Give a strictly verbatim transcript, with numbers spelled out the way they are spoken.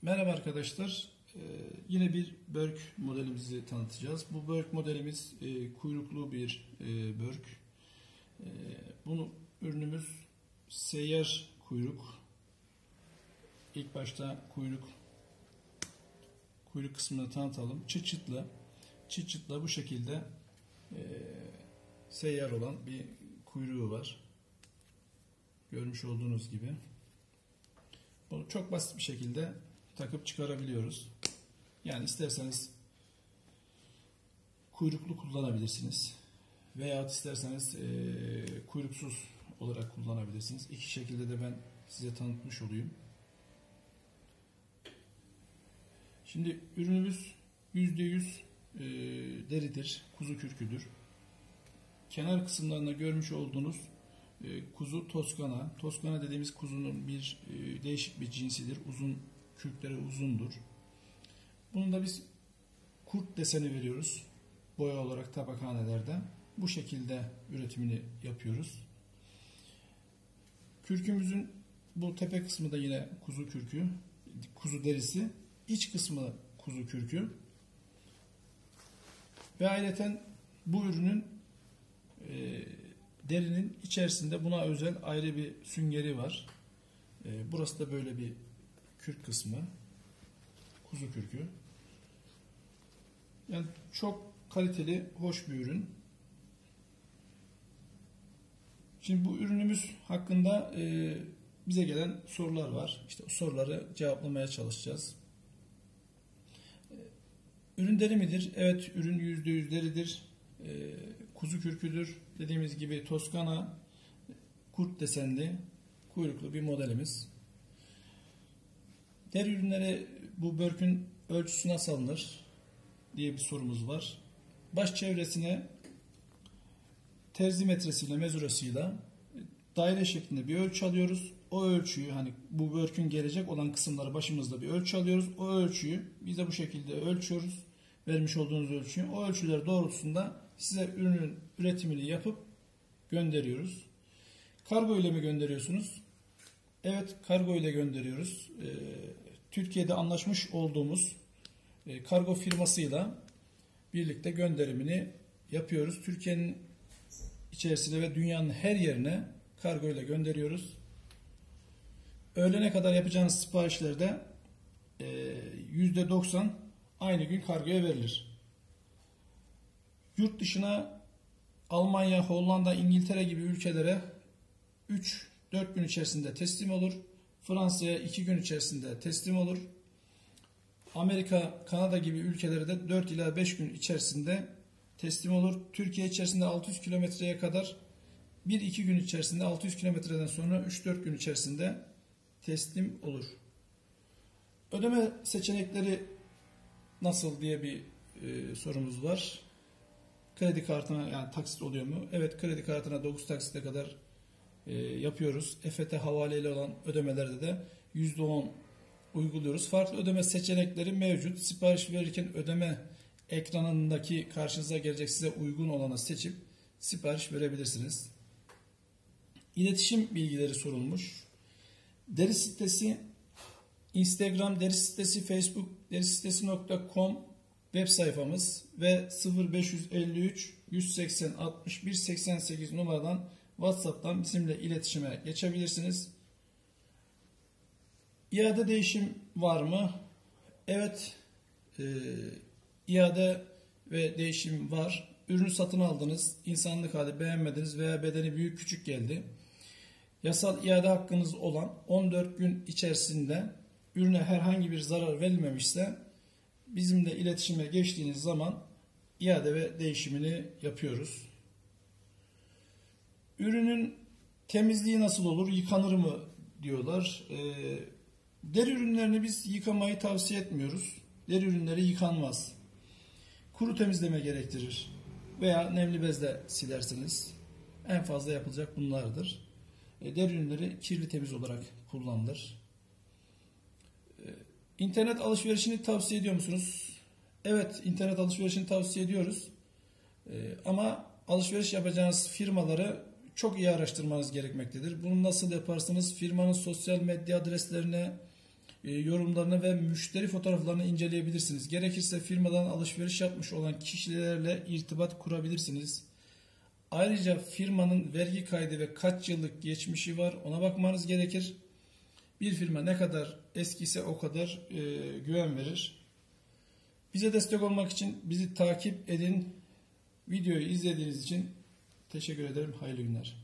Merhaba arkadaşlar. Ee, yine bir börk modelimizi tanıtacağız. Bu börk modelimiz e, kuyruklu bir e, börk. E, bunu ürünümüz seyyar kuyruk. İlk başta kuyruk kuyruk kısmını tanıtalım. Çıt çıtlı, çıt çıtlı bu şekilde e, seyyar olan bir kuyruğu var. Görmüş olduğunuz gibi. Bunu çok basit bir şekilde takıp çıkarabiliyoruz. Yani isterseniz kuyruklu kullanabilirsiniz. Veya isterseniz e, kuyruksuz olarak kullanabilirsiniz. İki şekilde de ben size tanıtmış olayım. Şimdi ürünümüz yüzde yüz e, deridir. Kuzu kürküdür. Kenar kısımlarında görmüş olduğunuz e, kuzu Toskana. Toskana dediğimiz kuzunun bir e, değişik bir cinsidir. Uzun kürkleri uzundur. Bunun da biz kurt deseni veriyoruz. Boya olarak tabakhanelerde. Bu şekilde üretimini yapıyoruz. Kürkümüzün bu tepe kısmı da yine kuzu kürkü. Kuzu derisi. İç kısmı kuzu kürkü. Ve ayrıca bu ürünün e, derinin içerisinde buna özel ayrı bir süngeri var. E, burası da böyle bir kürk kısmı. Kuzu kürkü. Yani çok kaliteli, hoş bir ürün. Şimdi bu ürünümüz hakkında e, bize gelen sorular var. İşte o soruları cevaplamaya çalışacağız. E, ürün deri midir? Evet, ürün yüzde yüz deridir. E, kuzu kürküdür. Dediğimiz gibi Toskana, kurt desenli, kuyruklu bir modelimiz. Deri ürünleri, bu börkün ölçüsü nasıl alınır diye bir sorumuz var. Baş çevresine terzi metresiyle, mezurasıyla daire şeklinde bir ölçü alıyoruz. O ölçüyü, hani bu börkün gelecek olan kısımları başımızda bir ölçü alıyoruz. O ölçüyü biz de bu şekilde ölçüyoruz. Vermiş olduğunuz ölçüyü. O ölçüler doğrultusunda size ürünün üretimini yapıp gönderiyoruz. Kargo ile mi gönderiyorsunuz? Evet, kargo ile gönderiyoruz. Ee, Türkiye'de anlaşmış olduğumuz e, kargo firmasıyla birlikte gönderimini yapıyoruz. Türkiye'nin içerisine ve dünyanın her yerine kargo ile gönderiyoruz. Öğlene kadar yapacağınız siparişlerde e, yüzde doksan aynı gün kargoya verilir. Yurt dışına Almanya, Hollanda, İngiltere gibi ülkelere üç dört gün içerisinde teslim olur. Fransa'ya iki gün içerisinde teslim olur. Amerika, Kanada gibi ülkelere de dört ila beş gün içerisinde teslim olur. Türkiye içerisinde altı yüz kilometreye kadar bir iki gün içerisinde, altı yüz kilometreden sonra üç dört gün içerisinde teslim olur. Ödeme seçenekleri nasıl diye bir e, sorumuz var. Kredi kartına, yani taksit oluyor mu? Evet, kredi kartına dokuz taksite kadar e, yapıyoruz. E F T havaleyle olan ödemelerde de yüzde on uyguluyoruz. Farklı ödeme seçenekleri mevcut. Sipariş verirken ödeme ekranındaki karşınıza gelecek size uygun olanı seçip sipariş verebilirsiniz. İletişim bilgileri sorulmuş. Deri sitesi, Instagram deri sitesi, Facebook deri sitesi nokta com web sayfamız ve sıfır beş yüz elli üç yüz seksen altmış bir seksen sekiz numaradan WhatsApp'tan bizimle iletişime geçebilirsiniz. İade değişim var mı? Evet, e, iade ve değişim var. Ürünü satın aldınız, insanlık hali beğenmediniz veya bedeni büyük küçük geldi. Yasal iade hakkınız olan on dört gün içerisinde ürüne herhangi bir zarar verilmemişse bizimle iletişime geçtiğiniz zaman iade ve değişimini yapıyoruz. Ürünün temizliği nasıl olur? Yıkanır mı diyorlar. E, deri ürünlerini biz yıkamayı tavsiye etmiyoruz. Deri ürünleri yıkanmaz. Kuru temizleme gerektirir. Veya nemli bezle silersiniz. En fazla yapılacak bunlardır. E, deri ürünleri kirli temiz olarak kullanılır. E, internet alışverişini tavsiye ediyor musunuz? Evet, internet alışverişini tavsiye ediyoruz. E, ama alışveriş yapacağınız firmaları çok iyi araştırmanız gerekmektedir. Bunu nasıl yaparsınız? Firmanın sosyal medya adreslerine, e, yorumlarını ve müşteri fotoğraflarını inceleyebilirsiniz. Gerekirse firmadan alışveriş yapmış olan kişilerle irtibat kurabilirsiniz. Ayrıca firmanın vergi kaydı ve kaç yıllık geçmişi var, ona bakmanız gerekir. Bir firma ne kadar eskiyse o kadar e, güven verir. Bize destek olmak için bizi takip edin. Videoyu izlediğiniz için teşekkür ederim. Hayırlı günler.